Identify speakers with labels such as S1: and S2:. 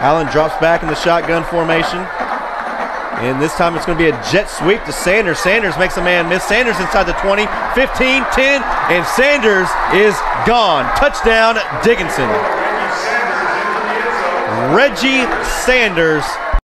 S1: Allen drops back in the shotgun formation. And this time it's going to be a jet sweep to Sanders. Sanders makes a man miss. Sanders inside the 20, 15, 10, and Sanders is gone. Touchdown, Dickinson. Reggie Sanders